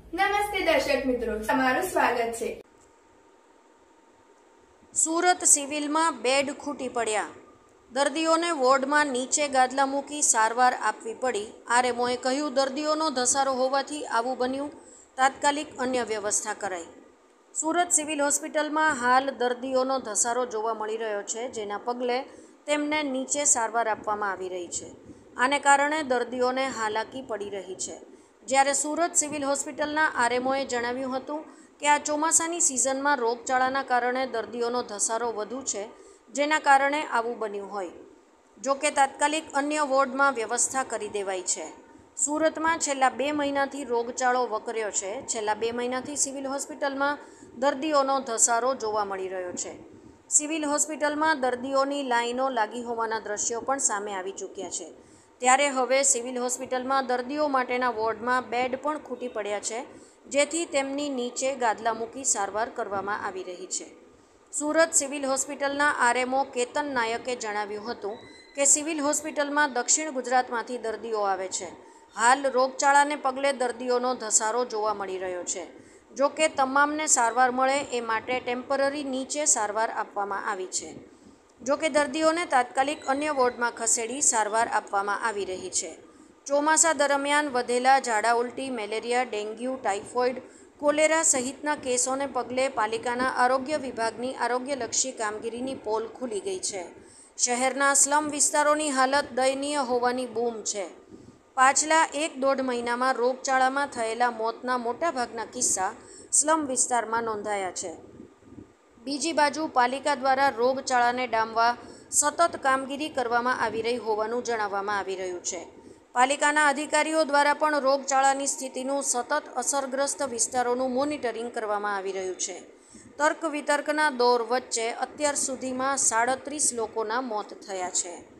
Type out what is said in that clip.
નમસ્તે દર્શક મિત્રો, તમારું સ્વાગત છે। સુરત સિવિલમાં બેડ ખૂટી પડ્યા, દર્દીઓને વોર્ડમાં નીચે ગાદલા મૂકી સારવાર આપવી પડી। આરએમઓએ કહ્યું, દર્દીઓનો ધસારો હોવાથી આવું બન્યું, તાત્કાલિક અન્ય વ્યવસ્થા કરાઈ। સુરત સિવિલ હોસ્પિટલમાં હાલ દર્દીઓનો ધસારો જોવા મળી રહ્યો છે, જેના પગલે તેમને નીચે સારવાર આપવામાં આવી રહી છે। આને કારણે દર્દીઓને હાલાકી પડી રહી છે। જ્યારે સુરત સિવિલ હોસ્પિટલના આરએમઓએ જણાવ્યું હતું કે આ ચોમાસાની સિઝનમાં રોગચાળાના કારણે દર્દીઓનો ધસારો વધુ છે, જેના કારણે આવું બન્યું હોય। જો કે તાત્કાલિક અન્ય વોર્ડમાં વ્યવસ્થા કરી દેવાઈ છે। સુરતમાં છેલ્લા 2 મહિનાથી રોગચાળો વકર્યો છે। છેલ્લા 2 મહિનાથી સિવિલ હોસ્પિટલમાં દર્દીઓનો ધસારો જોવા મળી રહ્યો છે। સિવિલ હોસ્પિટલમાં દર્દીઓની લાઈનો લાગી હોવાના દ્રશ્યો પણ સામે આવી ચૂક્યા છે। ત્યારે હવે સિવિલ હોસ્પિટલમાં દર્દીઓ માટેના વોર્ડમાં બેડ પણ ખૂટી પડ્યા છે, જેથી તેમની નીચે ગાદલા મૂકી સારવાર કરવામાં આવી રહી છે। સુરત સિવિલ હોસ્પિટલના આરએમઓ કેતન નાયકે જણાવ્યું હતું કે સિવિલ હોસ્પિટલમાં દક્ષિણ ગુજરાતમાંથી દર્દીઓ આવે છે। હાલ રોગચાળાને પગલે દર્દીઓનો ધસારો જોવા મળી રહ્યો છે। જો કે તમામને સારવાર મળે એ માટે ટેમ્પરરી નીચે સારવાર આપવામાં આવી છે। જો કે દર્દીઓને તાત્કાલિક અન્ય વોર્ડમાં ખસેડી સારવાર આપવામાં આવી રહી છે। ચોમાસા દરમિયાન વધેલા ઝાડા ઉલટી, મેલેરિયા, ડેન્ગ્યુ, ટાઇફોઇડ, કોલેરા સહિતના કેસોને પગલે પાલિકાના આરોગ્ય વિભાગની આરોગ્યલક્ષી કામગીરીની પોલ ખુલી ગઈ છે। શહેરના સ્લમ વિસ્તારોની હાલત દયનીય હોવાની બૂમ છે। પાછલા 1-1.5 મહિનામાં રોગચાળામાં થયેલા મોતના મોટાભાગના કિસ્સા સ્લમ વિસ્તારમાં નોંધાયા છે। બીજી બાજુ પાલિકા દ્વારા રોગચાળાને ડામવા સતત કામગીરી કરવામાં આવી રહી હોવાનું જણાવવામાં આવી રહ્યું છે। પાલિકાના અધિકારીઓ દ્વારા પણ રોગચાળાની સ્થિતિનું સતત અસરગ્રસ્ત વિસ્તારોનું મોનિટરિંગ કરવામાં આવી રહ્યું છે। તર્ક વિતર્કના દોર વચ્ચે અત્યાર સુધીમાં 37 લોકોના મોત થયા છે।